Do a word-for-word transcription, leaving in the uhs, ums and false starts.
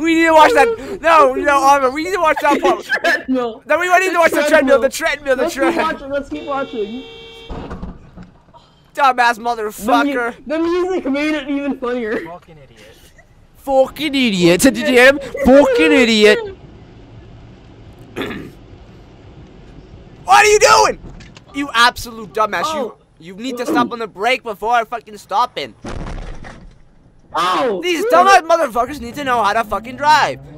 We need to watch that. No, no, Oliver, we need to watch that part. Treadmill. Then we need to watch the treadmill, the treadmill, the Let's keep treadmill. watching. Let's keep watching. Dumbass The, motherfucker. mu the music made it even funnier. Fucking idiot. Fucking idiot. Did you hear him? Fucking idiot. What are you doing? You absolute dumbass. Oh. You you need to stop on the brake before I fucking stop in. Oh. These dumbass motherfuckers need to know how to fucking drive.